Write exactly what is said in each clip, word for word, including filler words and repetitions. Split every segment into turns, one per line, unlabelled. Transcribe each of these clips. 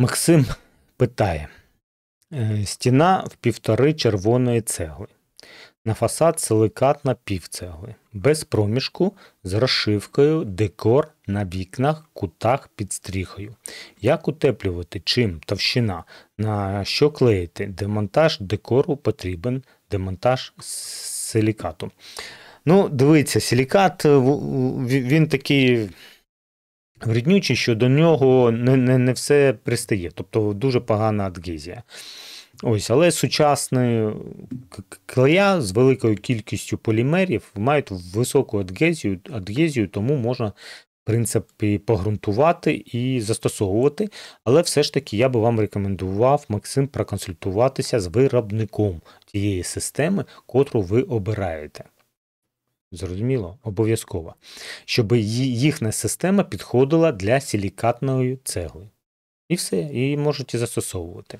Максим питає. Стіна в півтори червоної цегли. На фасад силикатна півцегли. Без проміжку, з розшивкою, декор на вікнах, кутах під стріхою. Як утеплювати? Чим? Товщина. На що клеїти? Демонтаж декору потрібен, демонтаж силікату. Ну, дивіться, силікат, він такий вреднючий, що до нього не, не, не все пристає. Тобто дуже погана адгезія. Ось, але сучасні клея з великою кількістю полімерів мають високу адгезію, адгезію, тому можна, в принципі, погрунтувати і застосовувати. Але все ж таки я би вам рекомендував, Максим, проконсультуватися з виробником тієї системи, котру ви обираєте. Зрозуміло? Обов'язково. Щоб їхня система підходила для силікатної цегли. І все, і можете застосовувати.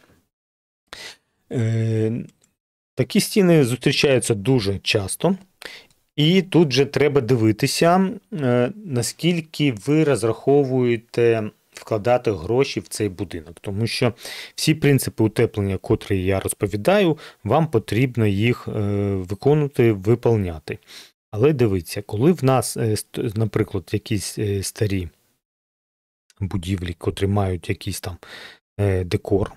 Е, такі стіни зустрічаються дуже часто. І тут же треба дивитися, е, наскільки ви розраховуєте вкладати гроші в цей будинок. Тому що всі принципи утеплення, котрі я розповідаю, вам потрібно їх е, виконувати, виповняти. Але дивіться, коли в нас, наприклад, якісь старі будівлі, котрі мають якийсь там декор,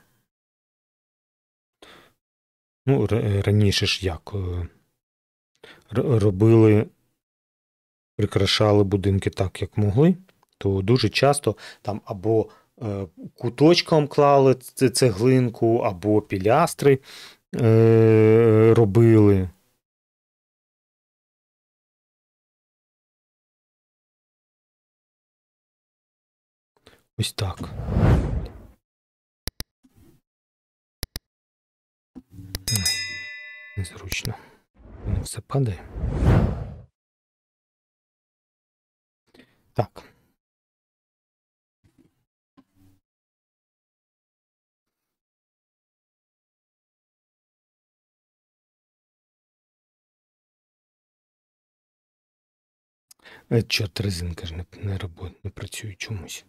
ну, раніше ж як робили, прикрашали будинки так, як могли, то дуже часто там або куточком клали цеглинку, або пілястри робили. Ось так. Незручно. Воно все падає. Так. Чорт, резинка ж не, не, робить, не працює чомусь.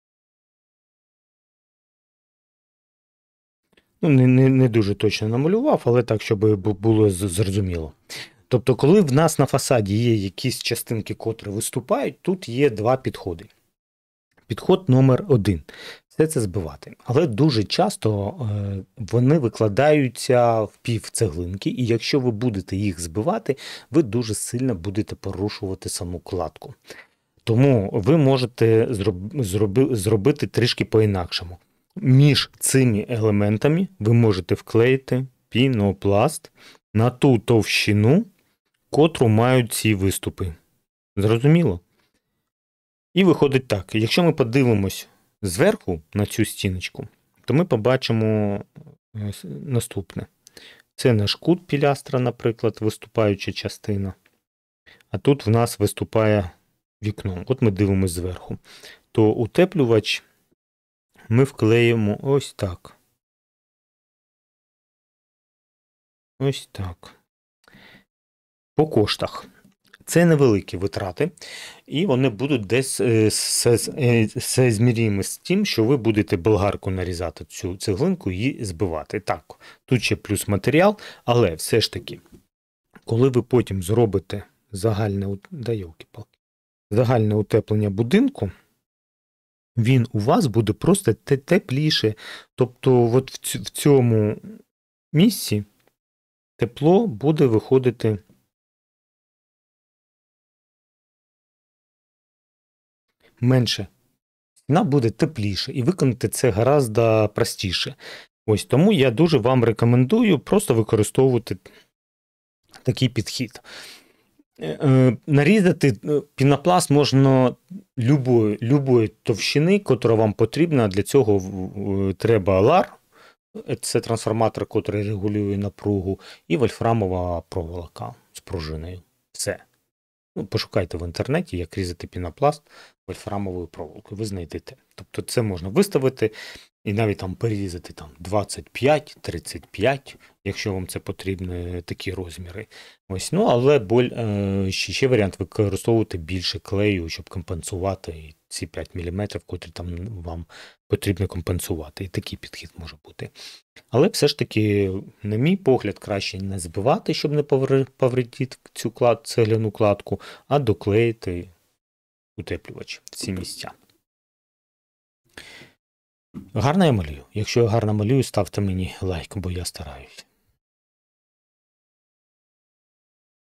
Ну, не, не, не дуже точно намалював, але так, щоб було зрозуміло. Тобто, коли в нас на фасаді є якісь частинки, котрі виступають, тут є два підходи. Підход номер один – все це збивати. Але дуже часто е, вони викладаються в пів цеглинки, і якщо ви будете їх збивати, ви дуже сильно будете порушувати саму кладку. Тому ви можете зроб, зроби, зробити трішки по-інакшому. Між цими елементами ви можете вклеїти пінопласт на ту товщину, котру мають ці виступи. Зрозуміло? І виходить так, якщо ми подивимось зверху на цю стіночку, то ми побачимо наступне. Це наш кут пілястра, наприклад, виступаюча частина. А тут в нас виступає вікно. От ми дивимось зверху. То утеплювач ми вклеїмо ось так. Ось так. По коштах. Це невеликі витрати, і вони будуть десь змірімі з тим, що ви будете болгарку нарізати цю цеглинку і збивати. Так, тут ще плюс матеріал, але все ж таки, коли ви потім зробите загальне, да, йолки-палки, загальне утеплення будинку, він у вас буде просто тепліше. Тобто от в цьому місці тепло буде виходити менше. Стіна буде тепліше, і виконати це гораздо простіше. Ось тому я дуже вам рекомендую просто використовувати такий підхід. Нарізати пінопласт можна любої, любої товщини, котра вам потрібна. Для цього треба лар, це трансформатор, який регулює напругу, і вольфрамова проволока з пружиною. Все. Ну, пошукайте в інтернеті, як різати пінопласт вольфрамовою проволокою, ви знайдете. Тобто це можна виставити і навіть там перерізати там двадцять п'ять тридцять п'ять, якщо вам це потрібні такі розміри. Ось, ну, але боль, ще, ще варіант використовувати більше клею, щоб компенсувати ці п'ять міліметрів, котрі там вам потрібно компенсувати. І такий підхід може бути. Але все ж таки, на мій погляд, краще не збивати, щоб не повредити цю клад, цегляну кладку, а доклеїти утеплювач в ці місця. Гарно я малюю? Якщо я гарно малюю, ставте мені лайк, бо я стараюсь.